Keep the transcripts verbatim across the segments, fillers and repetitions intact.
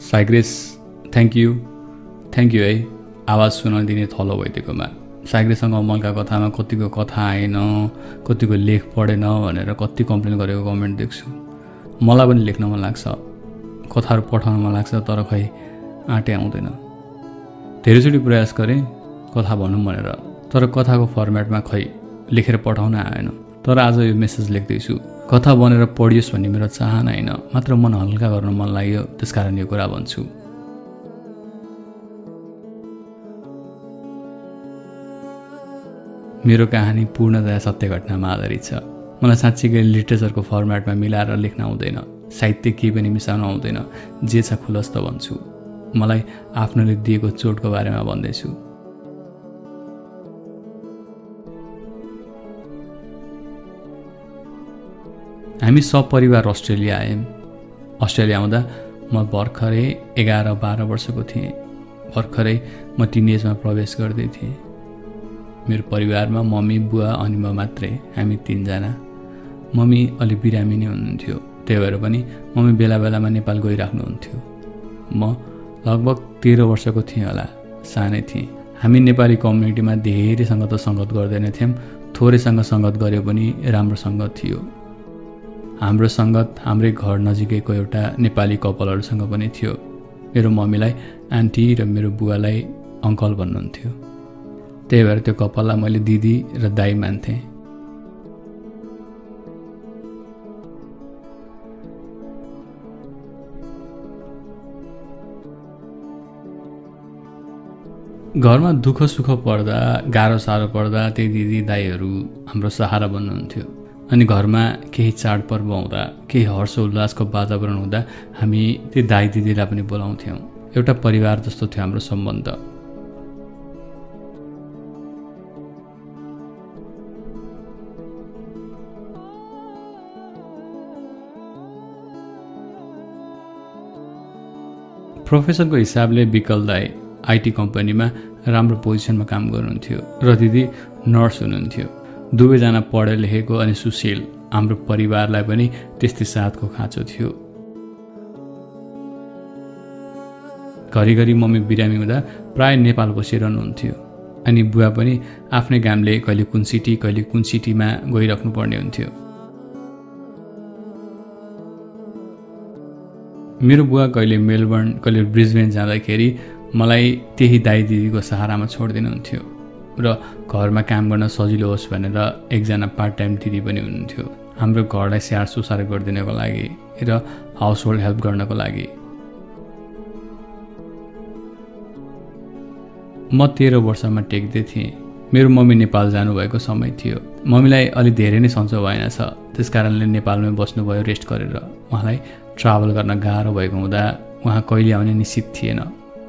साइग्रेस thank you thank you है आवाज सुनाउन दिने थलो भइदिएकोमा। साइग्रेससँग अमलका कथामा कतिको कथा आएन, कतिको लेख पढेन भनेर कति कम्प्लेन गरेको कमेन्ट देख्छु। मलाई पनि लेख्न मन लाग्छ, कथाहरू पठाउन मन लाग्छ, तर खै आँटे आउँदैन। धेरैचोटि प्रयास गरेँ कथा भनौँ भनेर, तर कथाको फर्मेटमा खै लेखेर पठाउन आएन। तर आज यो मेसेज लेख्दैछु, कथा बनेर पढियोस् भन्ने मेरो चाहना होइन, मात्र मन हल्का गर्न मन लाग्यो, त्यसकारण यो कुरा भन्छु। मेरो कहानी पूर्णतया सत्य घटनामा आधारित छ। मलाई साँच्चीकै लिटरेचरको फर्मेटमा मिलाएर लेख्न आउँदैन, साहित्य केही पनि मिसाउन आउँदैन, जे छ खुलस्त भन्छु। मलाई आफ्नोले दिएको चोटको बारेमा भन्दैछु। हामी सब परिवार अस्ट्रेलिया आयौँ। अस्ट्रेलिया आउँदा म भर्खरै एघार बाह्र वर्षको थिएँ। भर्खरै म टिनेजमा प्रवेश गर्दै थिएँ। मेरो परिवारमा मम्मी, बुवा अनि म मात्रै, हामी तिनजना। मम्मी अलि बिरामी नै हुनुहुन्थ्यो, त्यही भएर पनि मम्मी बेला बेलामा नेपाल गइराख्नुहुन्थ्यो। म लगभग तेह्र वर्षको थिएँ होला, सानै थिएँ। हामी नेपाली कम्युनिटीमा धेरैसँग त सङ्गत गर्दैन थियौँ, थोरैसँग सङ्गत गरे पनि राम्रो सङ्गत थियो। हाम्रो सङ्गत हाम्रै घर नजिकैको एउटा नेपाली कपालहरूसँग पनि थियो। मेरो मम्मीलाई आन्टी र मेरो बुवालाई अङ्कल भन्नुहुन्थ्यो, त्यही भएर त्यो कपाललाई मैले दिदी र दाई मान्थेँ। घरमा दुःख सुख पर्दा, गाह्रो साह्रो पर्दा त्यही दिदी दाईहरू हाम्रो सहारा बन्नुहुन्थ्यो। अनि घरमा केही चाडपर्व हुँदा, केही हर्ष उल्लासको वातावरण हुँदा हामी ती दाई दिदीलाई पनि बोलाउँथ्यौँ। एउटा परिवार जस्तो थियो हाम्रो सम्बन्ध। प्रोफेसरको हिसाबले विकल दाई आइटी कम्पनीमा राम्रो पोजिसनमा काम गर्नुहुन्थ्यो र दिदी नर्स हुनुहुन्थ्यो। दुवैजना पढे लेखेको अनि सुशील। हाम्रो परिवारलाई पनि त्यस्तै साथको खाँचो थियो। घरिघरि मम्मी बिरामी हुँदा प्राय नेपाल बसिरहनुहुन्थ्यो। अनि बुवा पनि आफ्नै कामले कहिले कुन सिटी कहिले कुन सिटीमा गइराख्नु पर्ने हुन्थ्यो। मेरो बुवा कहिले मेलबर्न कहिले ब्रिजबेन जाँदाखेरि मलाई त्यही दाई दिदीको सहारामा छोडिदिनुहुन्थ्यो र घरमा काम गर्न सजिलो होस् भनेर एकजना पार्ट टाइम दिदी पनि हुनुहुन्थ्यो, हाम्रो घरलाई स्याहार सुसार गरिदिनको लागि र हाउस होल्ड हेल्प गर्नको लागि। म तेह्र वर्षमा टेक्दै थिएँ। मेरो मम्मी नेपाल जानुभएको समय थियो। मम्मीलाई अलि धेरै नै सन्चो भएनछ, त्यस कारणले नेपालमै बस्नुभयो रेस्ट गरेर। उहाँलाई ट्राभल गर्न गाह्रो भएको हुँदा उहाँ कहिले आउने निश्चित थिएन।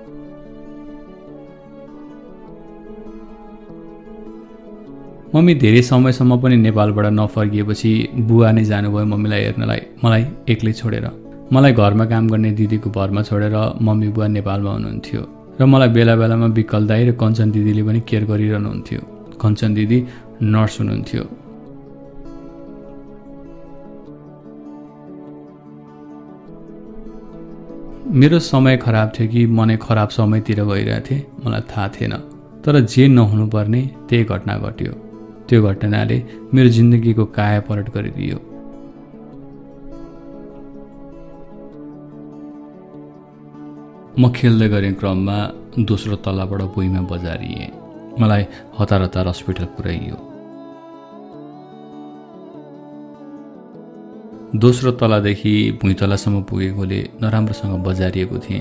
मम्मी धेरै समयसम्म पनि नेपालबाट नफर्किएपछि बुवा नै जानुभयो मम्मीलाई हेर्नलाई, मलाई एक्लै छोडेर। मलाई घरमा काम गर्ने दिदीको भरमा छोडेर मम्मी बुवा नेपालमा हुनुहुन्थ्यो र मलाई बेला बेलामा विकल दाई र कञ्चन दिदीले पनि केयर गरिरहनुहुन्थ्यो। कञ्चन दिदी नर्स हुनुहुन्थ्यो। मेरो समय खराब थियो कि म नै खराब समयतिर गइरहेको थिएँ मलाई थाहा थिएन। तर जे नहुनुपर्ने त्यही घटना घट्यो। त्यो घटनाले मेरो जिन्दगीको काया पलट गरिदियो। म खेल्दै गरेँ क्रममा दोस्रो तल्लाबाट भुइँमा बजारिएँ। मलाई हतार हतार हस्पिटल पुर्याइयो। दोस्रो तलादेखि भुइँ तलासम्म पुगेकोले नराम्रोसँग बजारिएको थिएँ।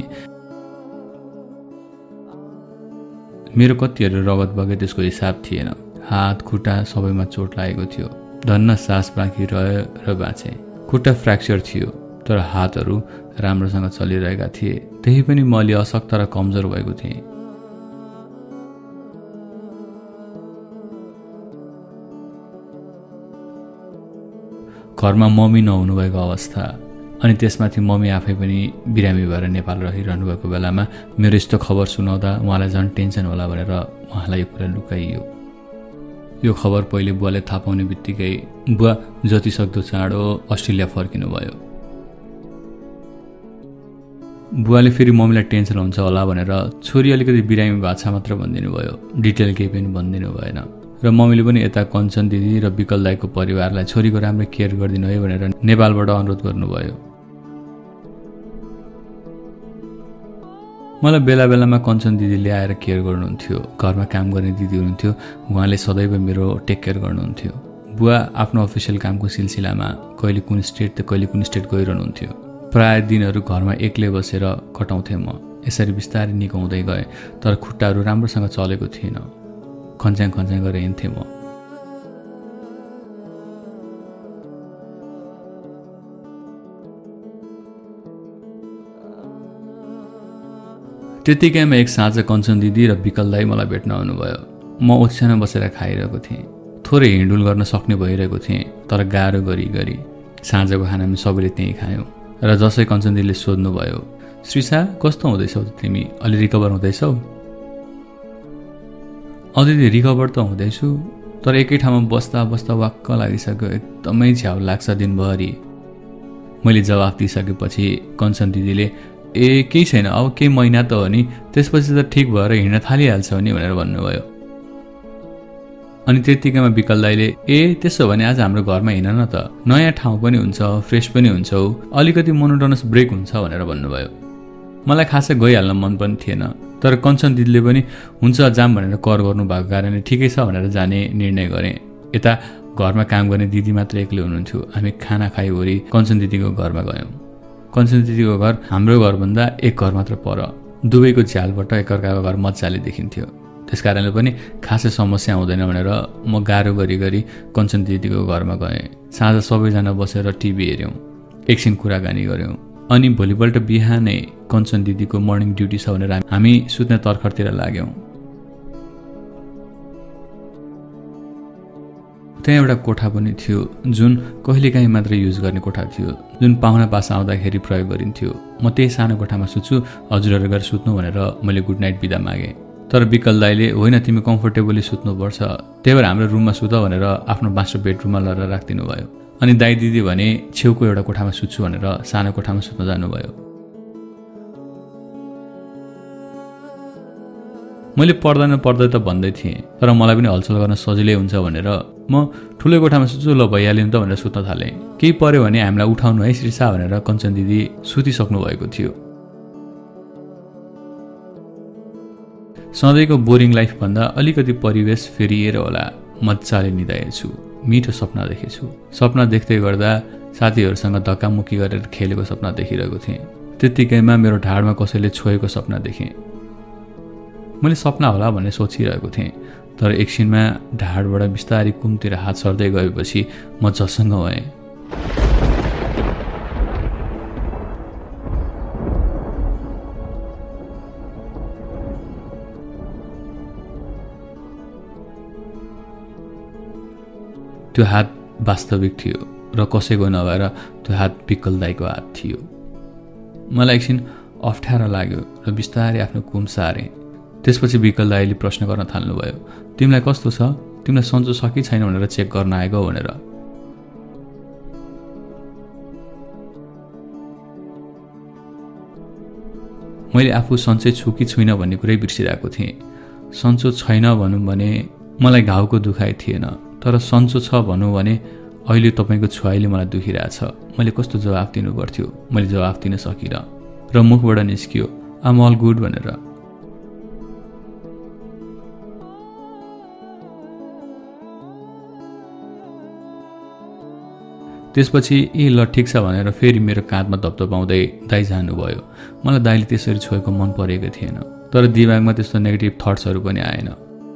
मेरो कतिहरू रगत बगे त्यसको हिसाब थिएन। हात खुट्टा सबैमा चोट लागेको थियो। धन्न सास बाँकी रह्यो र बाँचे। खुट्टा फ्र्याक्चर थियो तर हातहरू राम्रोसँग चलिरहेका थिए। त्यही पनि म अलि अशक्त र कमजोर भएको थिएँ। घरमा मम्मी नहुनु भएको अवस्था अनि त्यसमाथि मम्मी आफै पनि बिरामी भएर नेपाल रहिरहनु भएको बेलामा मेरो यस्तो खबर सुनाउँदा उहाँलाई झन् टेन्सन होला भनेर उहाँलाई यो कुरा लुकाइयो। यो खबर पहिले बुवाले थाहा पाउने बित्तिकै बुवा जति सक्दो चाँडो अस्ट्रेलिया फर्किनु भयो। बुवाले फेरि मम्मीलाई टेन्सन हुन्छ होला भनेर छोरी अलिकति बिरामी भएको छ मात्र भनिदिनु भयो, डिटेल केही पनि भनिदिनु भएन। र मम्मीले पनि यता कञ्चन दिदी र विकल दाईको परिवारलाई छोरीको राम्रो केयर गरिदिनु है भनेर नेपालबाट अनुरोध गर्नुभयो। मलाई बेला बेलामा कञ्चन दिदीले आएर केयर गर्नुहुन्थ्यो। घरमा काम गर्ने दिदी हुनुहुन्थ्यो, उहाँले सदैव मेरो टेक केयर गर्नुहुन्थ्यो। बुवा आफ्नो अफिसियल कामको सिलसिलामा कहिले कुन स्टेट त कहिले कुन स्टेट गइरहनुहुन्थ्यो। प्राय दिनहरू घरमा एक्लै बसेर कटाउँथेँ म। यसरी बिस्तारै निको हुँदै गएँ, तर खुट्टाहरू राम्रोसँग चलेको थिएन। खन्च्याङ खन्च्याङ गरेर हिँड्थेँ म। त्यतिकैमा एक साँझ कञ्चन दिदी र विकल दाई मलाई भेट्न आउनुभयो। म ओछ्यानमा बसेर खाइरहेको थिएँ। थोरै हिँडुल गर्न सक्ने भइरहेको थिएँ, तर गाह्रो गरी गरी। साँझको खानामा सबैले त्यहीँ खायौँ र जसै कञ्चन दिदीले सोध्नुभयो, श्रीसा कस्तो हुँदैछौ त तिमी, अलि रिकभर हुँदैछौ? अँ दिदी रिकभर त हुँदैछु, तर एकै ठाउँमा बस्दा बस्दा वाक्क लागिसक्यो, एकदमै झ्याउ लाग्छ दिनभरि। मैले जवाफ दिइसकेपछि कञ्चन दिदीले ए केही छैन, अब केही महिना त हो नि, त्यसपछि त ठिक भएर हिँड्न थालिहाल्छ नि भनेर भन्नुभयो। अनि त्यत्तिकैमा विकल दाईले ए त्यसो भने आज हाम्रो घरमा हिँड न त, नयाँ ठाउँ पनि हुन्छ, फ्रेस पनि हुन्छौ, अलिकति मोनोटोनस ब्रेक हुन्छ भनेर भन्नुभयो। मलाई खासै गइहाल्न मन पनि थिएन, तर कञ्चन दिदीले पनि हुन्छ जाम भनेर कर गर्नु भएको कारणले ठिकै छ भनेर जाने निर्णय गरेँ। यता घरमा काम गर्ने दिदी मात्र एक्लै हुनुहुन्थ्यो। हामी खाना खाइवरी कञ्चन दिदीको घरमा गयौँ। कञ्चन दिदीको घर हाम्रो घरभन्दा एक घर मात्र पर। दुवैको झ्यालबाट एकअर्काको घर मजाले देखिन्थ्यो। त्यस कारणले पनि खासै समस्या हुँदैन भनेर म गाह्रो गरी गरी कञ्चन दिदीको घरमा गएँ। साँझ सबैजना बसेर टिभी हेऱ्यौँ, एकछिन कुराकानी गऱ्यौँ। अनि भोलिपल्ट बिहानै कञ्चन दिदीको मर्निङ ड्युटी छ भनेर हामी सुत्ने तर्खरतिर लाग्यौँ। त्यहाँ एउटा कोठा पनि थियो, जुन कहिलेकाहीँ मात्र युज गर्ने कोठा थियो, जुन पाहुना पास आउँदाखेरि प्रयोग गरिन्थ्यो। म त्यही सानो कोठामा सुत्छु, हजुरहरू गएर सुत्नु भनेर मैले गुड नाइट बिदा मागेँ। तर विकल दाईले होइन तिमी कम्फोर्टेबली सुत्नुपर्छ, त्यही भएर हाम्रो रुममा सुत भनेर आफ्नो मास्टर बेडरुममा लगेर राखिदिनु भयो। अनि दाई दिदी भने छेउको एउटा कोठामा सुत्छु भनेर सानो कोठामा सुत्न जानुभयो। मैले पर्दैन पर्दै त भन्दै थिएँ, तर मलाई पनि हलचल गर्न सजिलै हुन्छ भनेर म ठुलो कोठामा सुत्छु, ल भइहाल्यो नि त भनेर सुत्न थालेँ। केही पर्यो भने हामीलाई उठाउनु है श्रीसा भनेर कञ्चन दिदी सुतिसक्नु भएको थियो। सधैँको बोरिङ लाइफभन्दा अलिकति परिवेश फेरिएर होला मजाले निदाएछु। मिठो सपना देखेछु। सपना देख्दै गर्दा साथीहरूसँग धक्कामुक्की गरेर खेलेको सपना देखिरहेको थिएँ। त्यत्तिकैमा मेरो ढाडमा कसैले छोएको सपना देखेँ। मैले सपना होला भन्ने सोचिरहेको थिएँ, तर एकछिनमा ढाडबाट बिस्तारै कुमतिर हात सर्दै गएपछि म झसङ्ग भएँ। त्यो हात वास्तविक थियो र कसैको नभएर त्यो हात विकल दाईको हात थियो। मलाई एकछिन अप्ठ्यारो लाग्यो र बिस्तारै आफ्नो कुम सारेँ। त्यसपछि विकल दाईले प्रश्न गर्न थाल्नुभयो, तिमीलाई कस्तो छ, तिमीलाई सन्चो छ कि छैन भनेर चेक गर्न आएको भनेर। मैले आफू सन्चै छु कि छुइनँ भन्ने कुरै बिर्सिरहेको थिएँ। सन्चो छैन भनौँ भने मलाई घाउको दुखाइ थिएन, तर सन्चो छ भनौँ भने अहिले तपाईँको छुवाइले मलाई दुखिरहेछ। मैले कस्तो जवाफ दिनु पर्थ्यो, मैले जवाफ दिन सकिनँ र मुखबाट निस्कियो आम अल गुड भनेर। त्यसपछि ए ल ठिक छ भनेर फेरि मेरो काँधमा धप्धपाउँदै दाई जानुभयो। मलाई दाईले त्यसरी छोएको मन परेको थिएन, तर दिमागमा त्यस्तो नेगेटिभ थट्सहरू पनि आएन।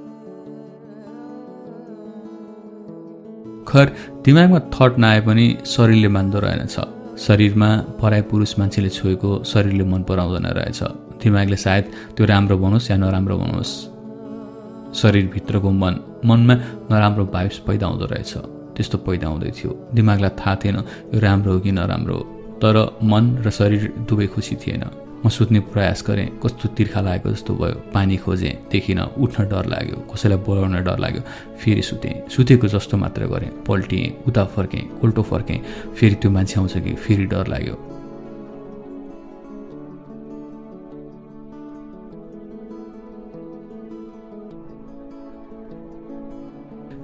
खैर दिमागमा थट नआए पनि शरीरले मान्दो रहेनछ। शरीरमा पराय पुरुष मान्छेले छोएको शरीरले मन पराउँदैन रहेछ। दिमागले सायद त्यो राम्रो बनोस् या नराम्रो बनोस्, शरीरभित्रको मन मनमा नराम्रो भाइब्स पैदा हुँदो रहेछ। त्यस्तो पैदा हुँदै थियो। दिमागलाई थाहा थिएन यो राम्रो हो कि नराम्रो हो, तर मन र शरीर दुवै खुसी थिएन। म सुत्ने प्रयास गरेँ, कस्तो तिर्खा लागेको जस्तो भयो। पानी खोजेँ, देखिनँ। उठ्न डर लाग्यो, कसैलाई बोलाउन डर लाग्यो। फेरि सुतेँ, सुतेको जस्तो मात्र गरेँ। पल्टिएँ, उता फर्केँ, उल्टो फर्केँ, फेरि त्यो मान्छे आउँछ कि फेरि डर लाग्यो।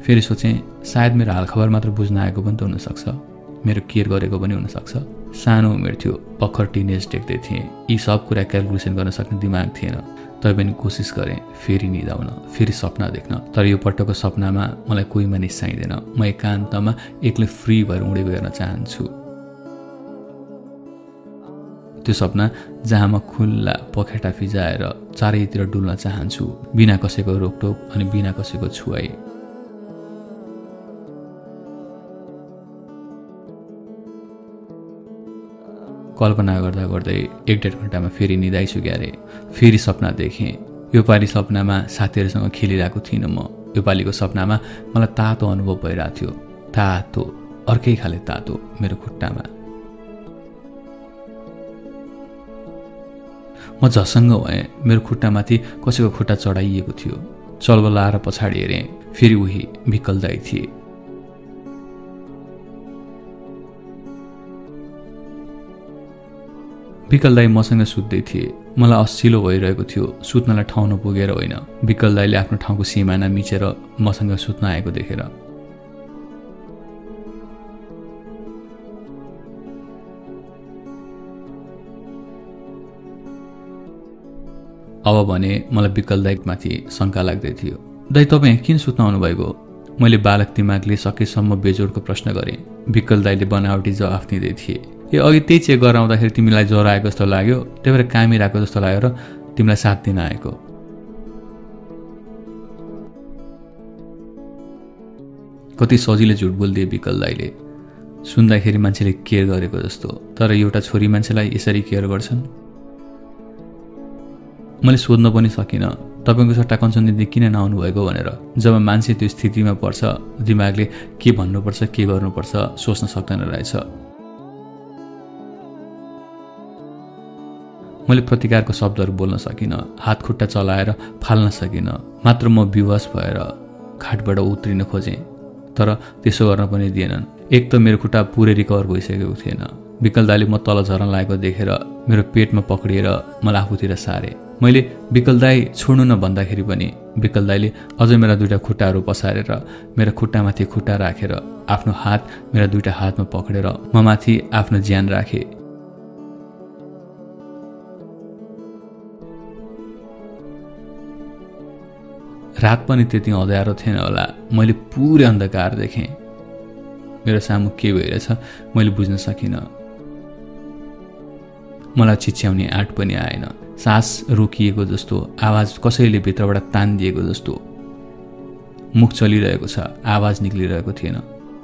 फेरि सोचेँ सायद मेरो हालखबर मात्र बुझ्न आएको पनि त हुनसक्छ, मेरो केयर गरेको पनि हुनसक्छ। सानो उमेर थियो, भर्खर टिनेज देख्दै थिएँ। यी सब कुरा क्यालकुलेसन गर्न सक्ने दिमाग थिएन। तैपनि कोसिस गरेँ फेरि निदाउन, फेरि सपना देख्न। तर यो पटकको सपनामा मलाई कोहीमा निस्साइँदैन। म एकान्तमा एक्लै फ्री भएर उडेको हेर्न चाहन्छु। त्यो सपना जहाँ म खुल्ला पखेटा फिजाएर चारैतिर डुल्न चाहन्छु, बिना कसैको रोकटोक अनि बिना कसैको छुवाई। कल्पना गर्दा गर्दै एक डेढ घन्टामा फेरि निदाइछु क्यारे। फेरि सपना देखेँ। यो पालि सपनामा साथीहरूसँग खेलिरहेको थिइनँ म। यो पालिको सपनामा मलाई तातो अनुभव भइरहेको थियो। तातो, अर्कै खाले तातो मेरो खुट्टामा। म झसङ्ग भएँ। मेरो खुट्टामाथि कसैको खुट्टा चढाइएको थियो। चलबल आएर पछाडि हेरेँ, फेरि उही विकल दाइ थिए। विकल दाइ मसँग सुत्दै थिए। मलाई असिलो भइरहेको थियो, सुत्नलाई ठाउँ नपुगेर होइन, विकल दाइले आफ्नो ठाउँको सिमाना मिचेर मसँग सुत्न आएको देखेर। अब भने मलाई विकल दाइमाथि शङ्का लाग्दै थियो। दाइ तपाईँ किन सुत्न आउनु भएको? मैले बालक दिमागले सकेसम्म बेजोडको प्रश्न गरेँ। विकल दाइले बनावटी जवाफ दिँदै थिए। ए अघि त्यही चेक गरेर आउँदाखेरि तिमीलाई ज्वरो आएको जस्तो लाग्यो, त्यही भएर कामी राखेको जस्तो लाग्यो र तिमीलाई साथ दिन आएको। कति सजिलो झुट बोलिदिए विकल दाइले। सुन्दाखेरि मान्छेले केयर गरेको जस्तो, तर एउटा छोरी मान्छेलाई यसरी केयर गर्छन्? मैले सोध्न पनि सकिनँ तपाईँको सट्टा कञ्चन दिदी किन नआउनु भएको भनेर। जब मान्छे त्यो स्थितिमा पर्छ, दिमागले के भन्नुपर्छ के गर्नुपर्छ सोच्न सक्दैन रहेछ। मैले प्रतिकारको शब्दहरू बोल्न सकिनँ, हात खुट्टा चलाएर फाल्न सकिनँ। मात्र म विवश भएर खाटबाट उत्रिन खोजेँ, तर त्यसो गर्न पनि दिएनन्। एक त मेरो खुट्टा पुरै रिकभर भइसकेको थिएन। विकल दाइले म तल झर्न लागेको देखेर मेरो पेटमा पक्रिएर मलाई आफूतिर सारे। मैले विकल दाइ छोड्नु न भन्दाखेरि पनि विकल दाइले अझ मेरा दुईटा खुट्टाहरू पसारेर मेरो खुट्टामाथि खुट्टा राखेर आफ्नो हात मेरा दुईटा हातमा पक्रेर म माथि आफ्नो ज्यान राखे। रात पनि त्यति अँध्यारो थिएन होला। मैले पुरै अन्धकार देखेँ। मेरो सामु के भइरहेछ मैले बुझ्न सकिनँ। मलाई चिच्याउने आँट पनि आएन। सास रोकिएको जस्तो, आवाज कसैले भित्रबाट तानिदिएको जस्तो। मुख चलिरहेको छ, आवाज निक्लिरहेको थिएन।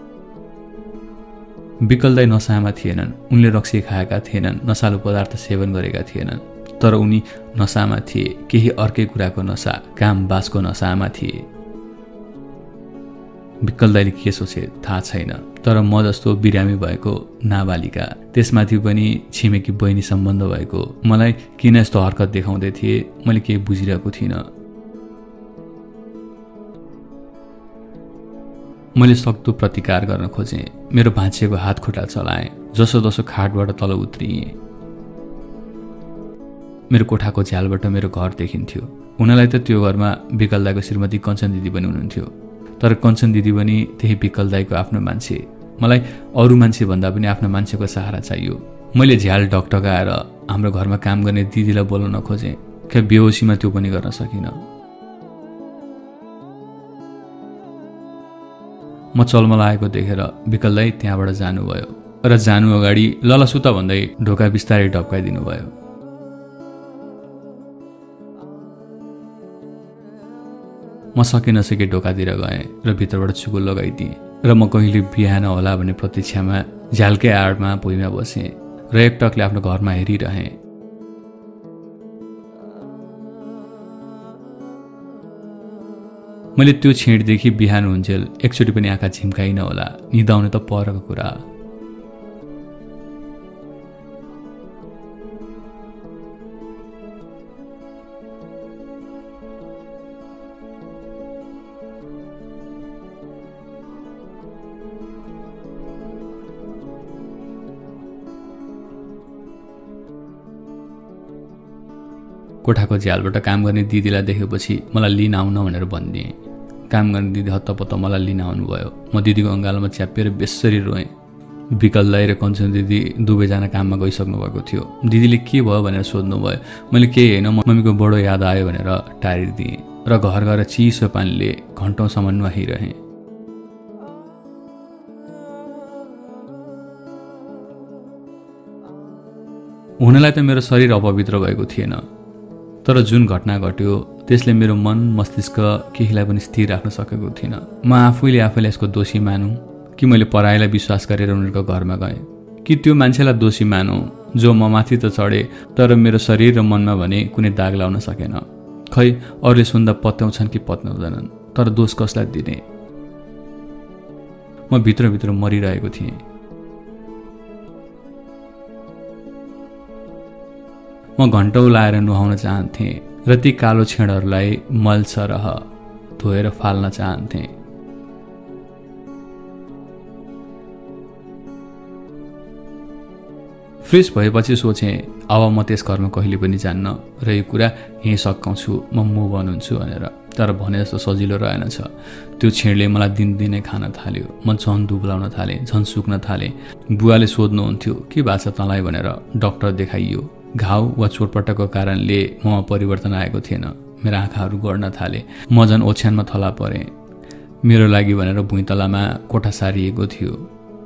विकल दाइ नसामा थिएनन्। उनले रक्सी खाएका थिएनन्, नसालु पदार्थ सेवन गरेका थिएनन्, तर उनी नसामा थिए। केही अर्कै कुराको नसा, काम बासको नसामा थिए। विकल दाइले के सोचे थाहा छैन, तर म जस्तो बिरामी भएको नाबालिका, त्यसमाथि पनि छिमेकी बहिनी सम्बन्ध भएको मलाई किन यस्तो हरकत देखाउँदै थिए मैले केही बुझिरहेको थिइनँ। मैले सक्दो प्रतिकार गर्न खोजेँ। मेरो भाँचिएको हात खुट्टा चलाएँ, जसो तसो खाटबाट तल उत्रिएँ। मेरो कोठाको झ्यालबाट मेरो घर देखिन्थ्यो। उनीलाई त त्यो घरमा विकल दाइको श्रीमती कञ्चन दिदी पनि हुनुहुन्थ्यो, तर कञ्चन दिदी पनि त्यही विकल दाइको आफ्नो मान्छे। मलाई अरू मान्छे भन्दा पनि आफ्नो मान्छेको सहारा चाहियो। मैले झ्याल ढकढकाएर हाम्रो घरमा काम गर्ने दिदीलाई बोलाउन खोजेँ, क्या बेहोसीमा त्यो पनि गर्न सकिनँ। म चलमलाएको देखेर विकल दाइ त्यहाँबाट जानुभयो र जानु अगाडि ल ल सुत भन्दै ढोका बिस्तारै ढप्काइदिनु भयो। म सके नसके ढोकातिर गएँ र भित्रबाट चुगो लगाइदिएँ र म कहिले बिहान होला भन्ने प्रतीक्षामा झ्यालकै आडमा भुइँमा बसेँ र एकटकले आफ्नो घरमा हेरिरहेँ। मैले त्यो छेडदेखि बिहान हुन्जेल एकचोटि पनि आँखा झिम्काइन होला। निदाउने त परको कुरा। कोठाको झ्यालबाट काम गर्ने दिदीलाई देखेपछि मलाई लिन आउन भनेर भनिदिएँ। काम गर्ने दिदी हत्तपत्त मलाई लिन आउनुभयो। म दिदीको अँगालोमा च्यापेर बेसरी रोएँ। विकल दाइ र कञ्चन दिदी दुवैजना काममा गइसक्नु भएको थियो। दिदीले के भयो भनेर सोध्नुभयो। मैले केही होइन, मम्मीको बडो याद आयो भनेर टारी दिएँ र घर गएर चिसो पानीले घन्टौँसम्म नुहाइरहेँ। हुनलाई त मेरो शरीर अपवित्र भएको थिएन, तर जुन घटना घट्यो त्यसले मेरो मन मस्तिष्क केहीलाई पनि स्थिर राख्न सकेको थिएन। म आफैले आफैलाई यसको दोषी मानौँ कि मैले पराईलाई विश्वास गरेर उनीहरूको घरमा गएँ, कि त्यो मान्छेलाई दोषी मानौँ जो म माथि त चढे तर मेरो शरीर र मनमा भने कुनै दाग लाउन सकेन। खै अरूले सुन्दा पत्याउँछन् कि पत्याउँदैनन्, तर दोष कसलाई दिने? म भित्रभित्र मरिरहेको थिएँ। म घन्टौँ लाएर नुहाउन चाहन्थेँ र ती कालो छेडहरूलाई मलसरह धोएर फाल्न चाहन्थेँ। फ्रेस भएपछि सोचेँ अब म त्यस घरमा कहिले पनि जान्न र यो कुरा यहीँ सकाउँछु, म मुभ अन हुन्छु भनेर। तर भने जस्तो सजिलो रहेनछ। त्यो छेडले मलाई दिनदिनै खान थाल्यो। म झन् दुब्लाउन थालेँ, झन् सुक्न थालेँ। बुवाले सोध्नुहुन्थ्यो के भएको छ तँलाई भनेर। डाक्टर देखाइयो। घाउ वा चोटपटकको कारणले ममा परिवर्तन आएको थिएन। मेरा आँखाहरू गड्न थाले। म झन् ओछ्यानमा थला परेँ। मेरो लागि भनेर भुइँतलामा कोठा सारिएको थियो।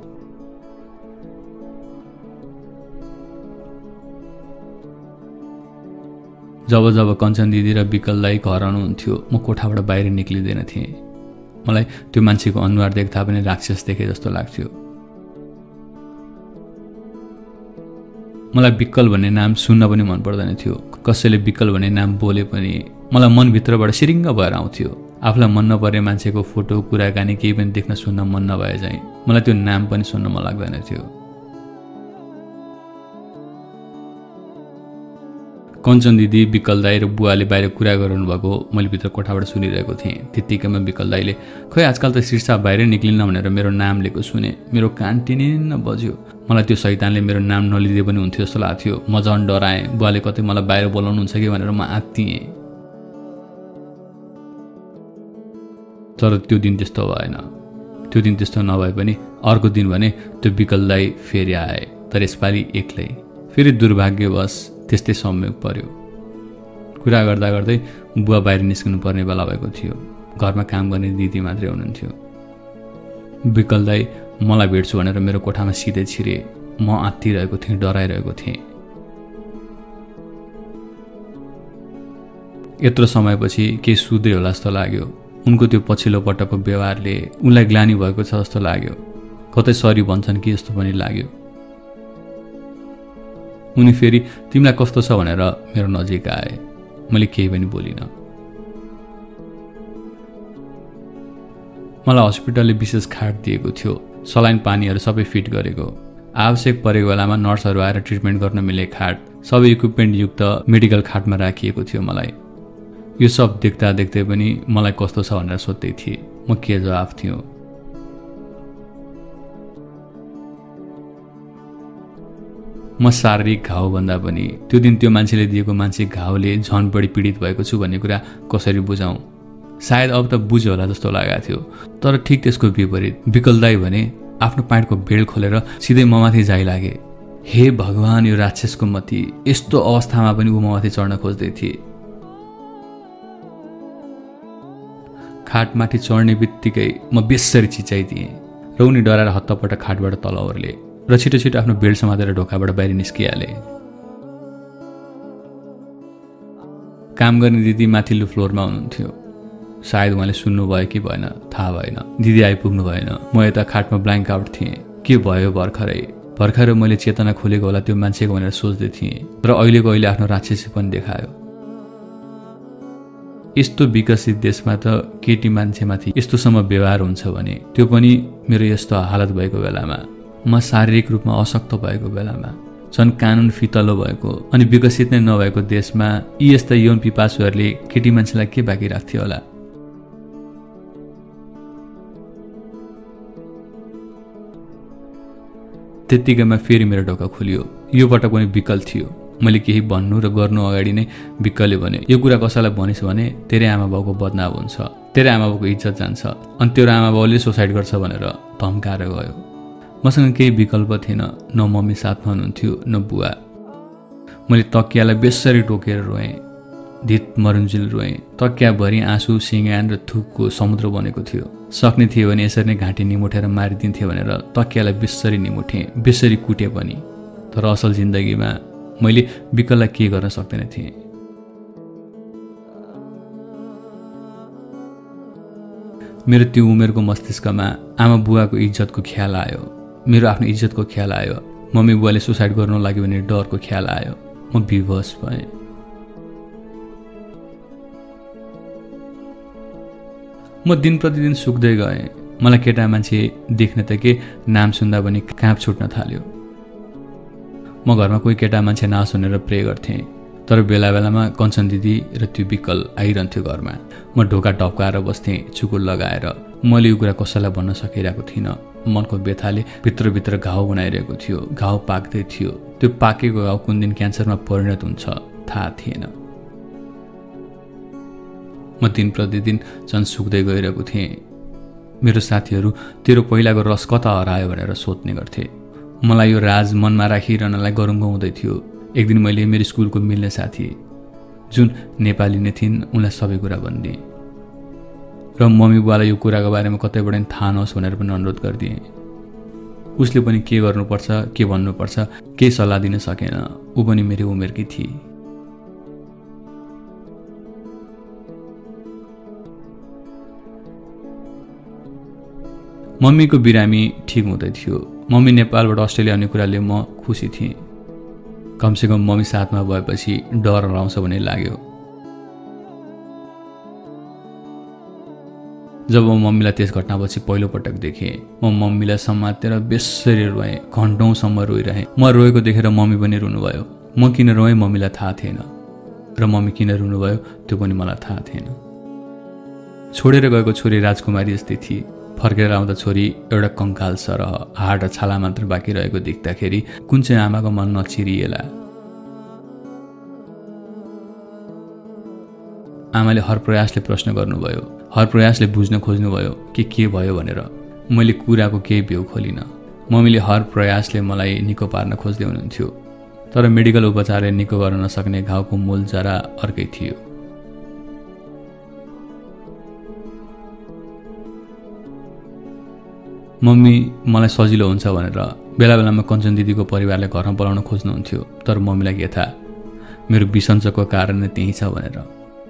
जब जब कञ्चन दिदी र विकल दाइ घर आउनुहुन्थ्यो म कोठाबाट बाहिर निक्लिँदैन थिएँ। मलाई त्यो मान्छेको अनुहार देख्दा पनि राक्षस देखे जस्तो लाग्थ्यो। मलाई विकल भन्ने नाम सुन्न पनि मन पर्दैन थियो। कसैले विकल भन्ने नाम बोले पनि मलाई मनभित्रबाट सिरिङ्ग भएर आउँथ्यो। आफूलाई मन नपर्ने मान्छेको फोटो कुराकानी केही पनि देख्न सुन्न मन नभए चाहिँ मलाई त्यो नाम पनि सुन्न मन लाग्दैन थियो। कञ्चन दिदी, विकल दाइ र बुवाले बाहिर कुरा गराउनु भएको मैले भित्र कोठाबाट सुनिरहेको थिएँ। त्यत्तिकैमा विकल दाइले खै आजकल त शीर्षा बाहिरै निक्लिन्न भनेर मेरो नाम लिएको सुने। मेरो कान टिनिन्न बज्यो। मलाई त्यो शैतानले मेरो नाम नलिदिए पनि हुन्थ्यो जस्तो लाग्थ्यो। म झन् डराएँ। बुवाले कतै मलाई बाहिर बोलाउनुहुन्छ कि भनेर म आत्तिएँ। तर त्यो दिन त्यस्तो भएन। त्यो दिन त्यस्तो नभए पनि अर्को दिन भने त्यो विकल दाइ फेरि आए, तर यसपालि एक्लै। फेरि दुर्भाग्यवश त्यस्तै संयोग पर्यो। कुरा गर्दा गर्दै बुवा बाहिर निस्कनु पर्ने बेला भएको थियो। घरमा काम गर्ने दिदी मात्रै हुनुहुन्थ्यो। विकल दाइ मलाई भेट्छु भनेर मेरो कोठामा सिधै छिरे। म आत्तिरहेको थिएँ, डराइरहेको थिएँ। यत्रो समयपछि केही सुध्रे होला जस्तो लाग्यो। उनको त्यो पछिल्लो पटकको व्यवहारले उनलाई ग्लानि भएको छ जस्तो लाग्यो। कतै सरी भन्छन् कि जस्तो पनि लाग्यो। उनी फेरि तिमीलाई कस्तो छ भनेर मेरो नजिक आए। मैले केही पनि बोलिनँ। मलाई हस्पिटलले विशेष खाट दिएको थियो। सलाइन पानीहरू सबै फिट गरेको। आवश्यक परेको बेलामा नर्सहरू आएर ट्रिटमेन्ट गर्न मिले खाट, सबै इक्विपमेन्ट युक्त मेडिकल खाटमा राखिएको थियो। मलाई यो सब देख्दा देख्दै पनि मलाई कस्तो छ भनेर सोध्दै थिएँ। म के जवाफ थियो? म शारीरिक घाउ भन्दा पनि त्यो दिन त्यो मान्छेले दिएको मानसिक घाउले झन् बढी पीडित भएको छु भन्ने कुरा कसरी बुझाउँ? सायद अब त बुझ्यो होला जस्तो लागेको थियो। तर ठिक त्यसको विपरीत विकल दाइ भने आफ्नो प्यान्टको बेल्ट खोलेर सिधै ममाथि जाइलागे। हे भगवान, यो राक्षसको मती! यस्तो अवस्थामा पनि ऊ ममाथि चढ्न खोज्दै थिए। खाटमाथि चढ्ने बित्तिकै म बेसरी चिच्याइदिएँ र उनी डराएर हत्तपट्ट खाटबाट तल ओर्ले र छिटो छिटो आफ्नो बेल्ट समातेर ढोकाबाट बाहिर निस्किहाले। काम गर्ने दिदी माथिल्लो फ्लोरमा हुनुहुन्थ्यो। सायद उहाँले सुन्नुभयो कि भएन थाहा भएन। दिदी आइपुग्नु भएन। म यता खाटमा ब्ल्याङ्क आउट थिएँ। के भयो भर्खरै भर्खरै मैले चेतना खोलेको होला त्यो मान्छेको भनेर सोच्दै थिएँ। र अहिलेको अहिले आफ्नो राक्षसी पनि देखायो। यस्तो विकसित देशमा त केटी मान्छेमाथि यस्तोसम्म व्यवहार हुन्छ भने, त्यो पनि मेरो यस्तो हालत भएको बेलामा, म शारीरिक रूपमा अशक्त भएको बेलामा, झन् कानुन फितलो भएको अनि विकसित नै नभएको देशमा यी यस्ता यौन पिपासुहरूले केटी मान्छेलाई के बाँकी राख्थ्यो होला? त्यत्तिकैमा फेरि मेरो ढोका खुलियो। यो पटक पनि विकल थियो। मैले केही भन्नु र गर्नु अगाडि नै विकलले भने, यो कुरा कसैलाई भनिस् भने तेरै आमा बाउको बदनाम हुन्छ। तेरो आमा बाउको इज्जत जान्छ अनि तेरो आमा बाउले सुसाइड गर्छ भनेर धम्काएर गयो। मसँग केही विकल्प थिएन, न मम्मी साथमा हुनुहुन्थ्यो न बुवा। मैले तकियालाई बेसरी टोकेर रोएँ, धित मरुन्जिल रोएँ। तकियाभरि आँसु, सिँगान र थुकको समुद्र बनेको थियो। सक्ने थियो भने यसरी नै घाँटी निमुठेर मारिदिन्थ्यो भनेर तकियालाई बेसरी निमुठेँ, बेसरी कुटेँ पनि। तर असल जिन्दगीमा मैले विकललाई के गर्न सक्दैन थिएँ। मेरो त्यो उमेरको मस्तिष्कमा आमा बुवाको इज्जतको ख्याल आयो, मेरो आफ्नो इज्जतको ख्याल आयो, मम्मी बुवाले सुसाइड गर्नु लाग्यो भने डरको ख्याल आयो। म विवश भएँ। म दिन प्रतिदिन सुक्दै गएँ। मलाई केटा मान्छे देख्ने त के, नाम सुन्दा पनि काँप छुट्न थाल्यो। म घरमा कोही केटा मान्छे नसुनेर प्रे गर्थेँ, तर बेला बेलामा कञ्चन दिदी र त्यो विकल आइरहन्थ्यो घरमा। म ढोका टप्काएर बस्थेँ, चुकुर लगाएर। मैले यो कुरा कसैलाई भन्न सकिरहेको थिइनँ। मनको व्यथाले भित्रभित्र घाउ बनाइरहेको थियो, घाउ पाक्दै थियो। त्यो पाकेको घाउ कुन दिन क्यान्सरमा परिणत हुन्छ थाहा थिएन। म दिन प्रतिदिन झन् सुक्दै गइरहेको थिएँ। मेरो साथीहरू तेरो पहिलाको रस कता हरायो भनेर सोध्ने गर्थे। मलाई यो राज मनमा राखिरहनलाई गरुङ्गो हुँदै थियो। एक दिन मैले मेरो स्कुलको मिल्ने साथी जुन नेपाली नै थिइन् उनलाई सबै कुरा भनिदिएँ र मम्मी बुवालाई यो कुराको बारेमा कतैबाट थाहा नहोस् भनेर पनि अनुरोध गरिदिएँ। उसले पनि के गर्नुपर्छ, के भन्नुपर्छ, केही सल्लाह दिन सकेन। ऊ पनि मेरो उमेरकी थिए। मम्मीको बिरामी ठिक हुँदै थियो। मम्मी नेपालबाट अस्ट्रेलिया आउने कुराले म खुसी थिएँ। कमसेकम मम्मी साथमा भएपछि डर हराउँछ भन्ने लाग्यो। जब म मम्मीलाई त्यस घटनापछि पहिलोपटक देखेँ, म मम्मीलाई समातेर बेसरी रोएँ, घन्टौँसम्म रोइरहेँ। म रोएको देखेर मम्मी पनि रुनुभयो। म किन रोएँ मम्मीलाई थाहा थिएन र मम्मी किन रुनुभयो त्यो पनि मलाई थाहा थिएन। छोडेर गएको छोरी राजकुमारी जस्तै थिए। फर्केर आउँदा छोरी एउटा कङ्काल सरह, हाड र छाला मात्र बाँकी रहेको देख्दाखेरि कुन चाहिँ आमाको मन नचिरिएला। आमाले हर प्रयासले प्रश्न गर्नुभयो, हर प्रयासले बुझ्न खोज्नुभयो कि के भयो भनेर। मैले कुराको केही बेउ खोलिनँ। मम्मीले हर प्रयासले मलाई निको पार्न खोज्दै हुनुहुन्थ्यो, तर मेडिकल उपचारले निको गर्न नसक्ने घाउको मूल जरा अर्कै थियो। मम्मी मलाई सजिलो हुन्छ भनेर बेला बेलामा कञ्चन दिदीको परिवारले घरमा बोलाउन खोज्नुहुन्थ्यो, तर मम्मीलाई के थाहा मेरो बिसन्चको कारण नै त्यही छ भनेर।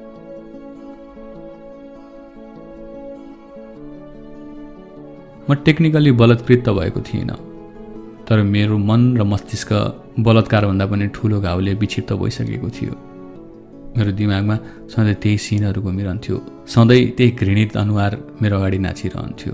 म टेक्निकली बलात्कृत त भएको थिइनँ, तर मेरो मन र मस्तिष्क बलात्कारभन्दा पनि ठुलो घाउले विक्षिप्त भइसकेको थियो। मेरो दिमागमा सधैँ त्यही सिनहरू घुमिरहन्थ्यो, सधैँ त्यही घृणित अनुहार मेरो अगाडि नाचिरहन्थ्यो।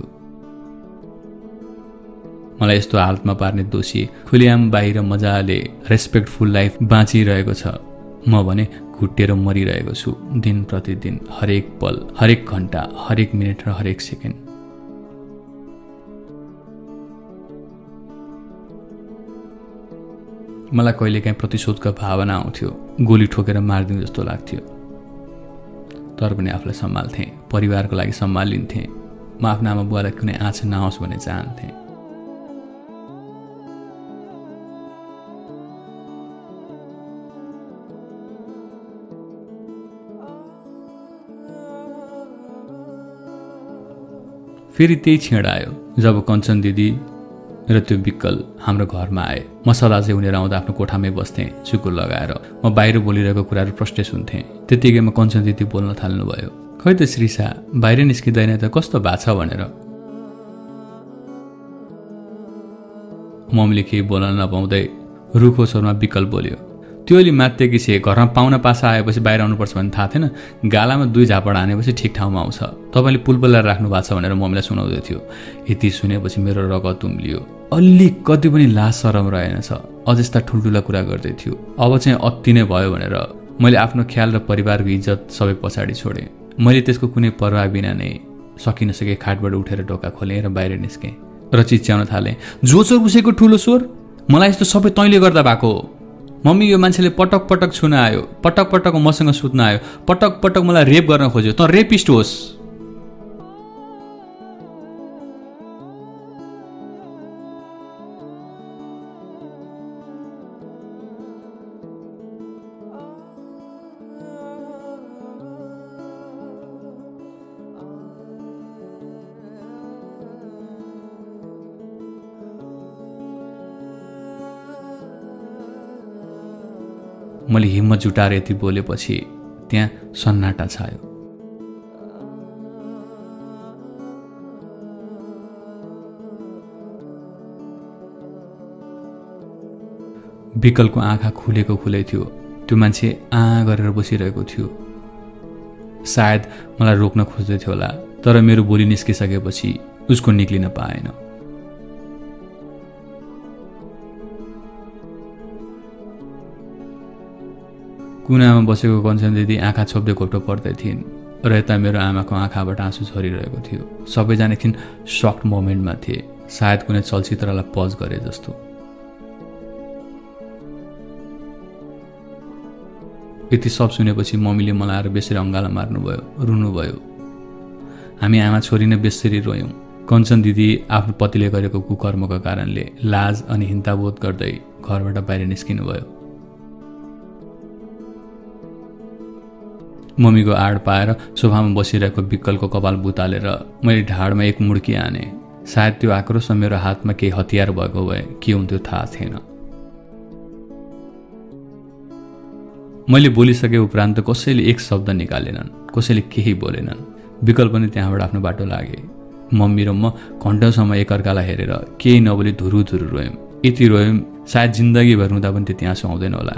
मलाई यस्तो हालतमा पार्ने दोषी खुलेआम बाहिर मजाले रेस्पेक्टफुल लाइफ बाँचिरहेको छ, म भने घुट्टेर मरिरहेको छु दिन प्रतिदिन, हरेक पल, हरेक घन्टा, हरेक मिनट र हरेक सेकेन्ड। मलाई कहिलेकाहीँ प्रतिशोधको भावना आउँथ्यो, गोली ठोकेर मारिदिउँ जस्तो लाग्थ्यो। तर पनि आफूलाई सम्हाल्थेँ, परिवारको लागि सम्हालिन्थेँ। म आफ्नो आमा बुवालाई कुनै आँच नआओस् भन्ने चाहन्थेँ। फेरि त्यही क्षण आयो जब कञ्चन दिदी र त्यो विकल हाम्रो घरमा आए। म सदा चाहिँ उनीहरू आउँदा आफ्नो कोठामै बस्थेँ, चुकुर लगाएर। म बाहिर बोलिरहेको कुराहरू प्रष्टै सुन्थेँ। त्यतिकैमा कञ्चन दिदी बोल्न थाल्नुभयो, खै त श्रीषा बाहिर निस्किँदैन त कस्तो भएको छ भनेर। मम्मीले केही बोल्न नपाउँदै रुखो स्वरमा विकल बोल्यो, त्यो अलि मात्तेकी छे, घरमा पाहुना पासा आएपछि बाहिर आउनुपर्छ भन्ने थाहा थिएन, गालामा दुई झापड हानेपछि ठिक ठाउँमा आउँछ, तपाईँले पुलपल्लाएर राख्नु भएको छ भनेर मम्मीलाई सुनाउँदै थियो। यति सुनेपछि मेरो रगत उम्लियो। अलिक कति पनि लाज शरम रहेनछ, अजस्ता ठुल्ठुला कुरा गर्दै थियो। अब चाहिँ अति नै भयो भनेर मैले आफ्नो ख्याल र परिवारको इज्जत सबै पछाडि छोडेँ। मैले त्यसको कुनै परवाह बिना नै सकि नसके खाटबाट उठेर ढोका खोलेँ र बाहिर निस्केँ र चिच्याउन थालेँ, जो चोर उसैको ठुलो स्वर, मलाई यस्तो सबै तैँले गर्दा भएको हो। मम्मी यो मान्छेले पटक पटक छुन आयो, पटक पटक मसँग सुत्न आयो, पटक पटक मलाई रेप गर्न खोज्यो, त रेपिस्ट होस्। मैले हिम्मत जुटाएर यति बोलेपछि त्यहाँ सन्नाटा छायो। विकलको आँखा खुलेको खुलै थियो। त्यो मान्छे आ गरेर बसिरहेको थियो। सायद मलाई रोक्न खोज्दै थियो होला, तर मेरो बोली निस्किसकेपछि उसको निक्लिन पाएन। कुनामा बसेको कञ्चन दिदी आँखा छोप्दै घोप्टो पर्दै थिइन् र यता मेरो आमाको आँखाबाट आँसु झरिरहेको थियो। सबैजना एकछिन सक्ड मोमेन्टमा थिए, सायद कुनै चलचित्रलाई पज गरे जस्तो। यति सब सुनेपछि मम्मीले मलाई आएर बेसरी अङ्गाला मार्नुभयो, रुनुभयो। हामी आमा छोरी नै बेसरी रोयौँ। कञ्चन दिदी आफ्नो पतिले गरेको कुकर्मको कारणले लाज अनि हिंताबोध गर्दै घरबाट बाहिर निस्किनु भयो। मम्मीको आड पाएर सोफामा बसिरहेको विकलको कपाल बुतालेर मैले ढाडमा एक मुड्की आने। सायद त्यो आक्रोशमा मेरो हातमा केही हतियार भएको भए के हुन्थ्यो थाहा थिएन। मैले बोलिसके उपरान्त कसैले एक शब्द निकालेनन्, कसैले केही बोलेनन्। विकल पनि त्यहाँबाट आफ्नो बाटो लागे। मम्मी र म घन्टौँसम्म एकअर्कालाई हेरेर केही नबोली धुरु धुरु रोयौँ। यति रोयौँ सायद जिन्दगीभर रुँदा पनि त्यति आँसु आउँदैन होला।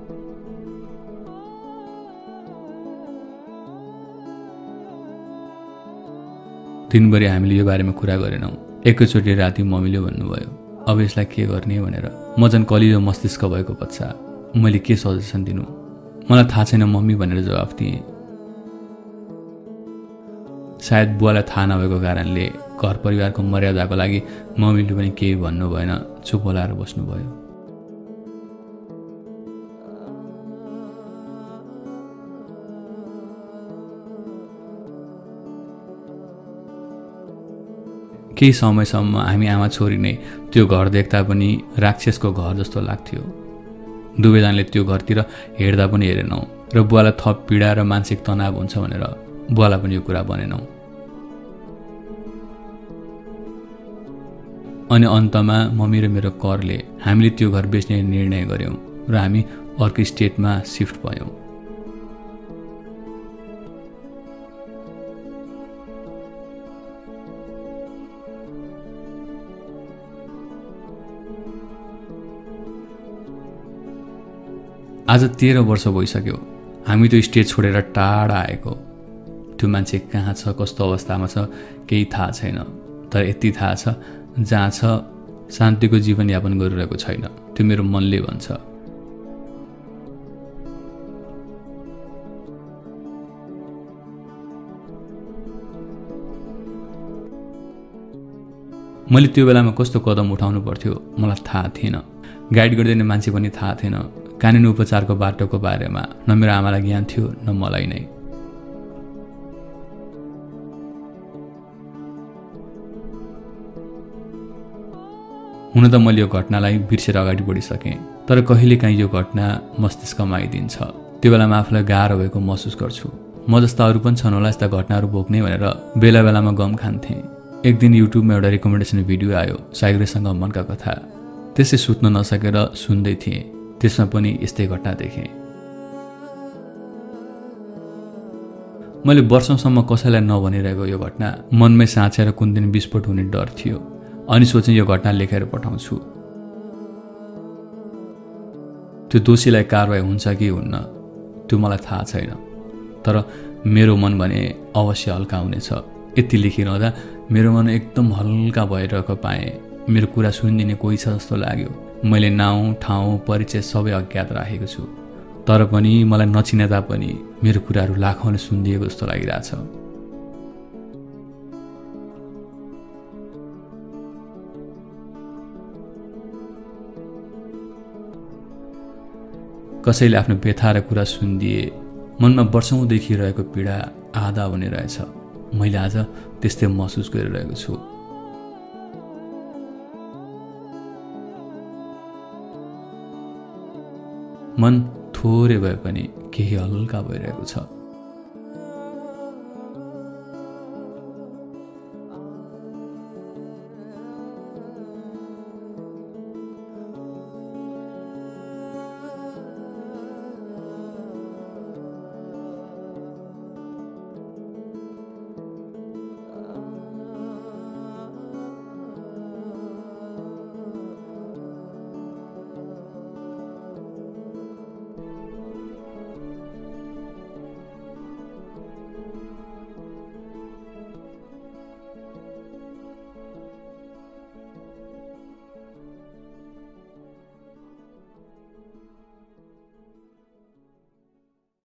दिनभरि हामीले यो बारेमा कुरा गरेनौँ। एकैचोटि राति मम्मीले भन्नुभयो, अब यसलाई के गर्ने भनेर। म झन् कलिलो मस्तिष्क भएको बच्चा, मैले के सजेसन दिनु? मलाई थाहा छैन मम्मी भनेर जवाफ दिएँ। सायद बुवालाई थाहा नभएको कारणले घर परिवारको मर्यादाको लागि मम्मीले पनि केही भन्नु भएन, चुप बोलाएर बस्नुभयो। केही समयसम्म हामी आमा छोरी नै त्यो घर देख्दा पनि राक्षसको घर जस्तो लाग्थ्यो। दुवैजनाले त्यो घरतिर हेर्दा पनि हेरेनौँ र बुवालाई थप पीडा र मानसिक तनाव हुन्छ भनेर बुवालाई पनि यो कुरा भनेनौँ। अनि अन्तमा मम्मी र मेरो करले हामीले त्यो घर बेच्ने निर्णय गर्यौँ र हामी अर्को स्टेटमा सिफ्ट भयौँ। आज तेह्र वर्ष भइसक्यो हामी त्यो स्टेट छोडेर टाढा आएको। त्यो मान्छे कहाँ छ, कस्तो अवस्थामा छ केही थाहा छैन, तर यति थाहा छ जहाँ छ शान्तिको जीवनयापन गरिरहेको छैन। त्यो मेरो मनले भन्छ। मैले त्यो बेलामा कस्तो कदम उठाउनु पर्थ्यो मलाई थाहा थिएन। गाइड गरिदिने मान्छे पनि थाहा थिएन। कानुनी उपचारको बाटोको बारेमा न मेरो आमालाई ज्ञान थियो न मलाई नै। हुन त मैले यो घटनालाई बिर्सेर अगाडि बढिसकेँ, तर कहिलेकाहीँ यो घटना मस्तिष्कमा आइदिन्छ। त्यो बेलामा आफूलाई गाह्रो भएको महसुस गर्छु। म जस्ता अरू पनि छन् होला यस्ता घटनाहरू भोग्ने भनेर बेला बेलामा गम खान्थेँ। एक दिन युट्युबमा एउटा रिकमेन्डेसन भिडियो आयो, साइग्रेसँग मनका कथा। त्यसै सुत्न नसकेर सुन्दै थिएँ। त्यसमा पनि यस्तै घटना देखेँ। मैले वर्षौंसम्म कसैलाई नभनिरहेको यो घटना मनमै साँचेर कुन दिन विस्फोट हुने डर थियो। अनि सोचेँ यो घटना लेखेर पठाउँछु। त्यो दोषीलाई कारवाही हुन्छ कि हुन्न त्यो मलाई थाहा छैन, तर मेरो मन भने अवश्य हल्का हुनेछ। यति लेखिरहँदा मेरो मन एकदम हल्का भइरहेको पाएँ। मेरो कुरा सुनिदिने कोही छ जस्तो लाग्यो। मैले नाउँ ठाउँ परिचय सबै अज्ञात राखेको छु, तर पनि मलाई नचिने तापनि मेरो कुराहरू लाखौँले सुनिदिएको जस्तो लागिरहेछ। कसैले आफ्नो व्यथा र कुरा सुनिदिए मनमा वर्षौँदेखि रहेको पीडा आधा हुने रहेछ। मैले आज त्यस्तै महसुस गरिरहेको छु। मन थोरै भए पनि केही हल्का भइरहेको छ।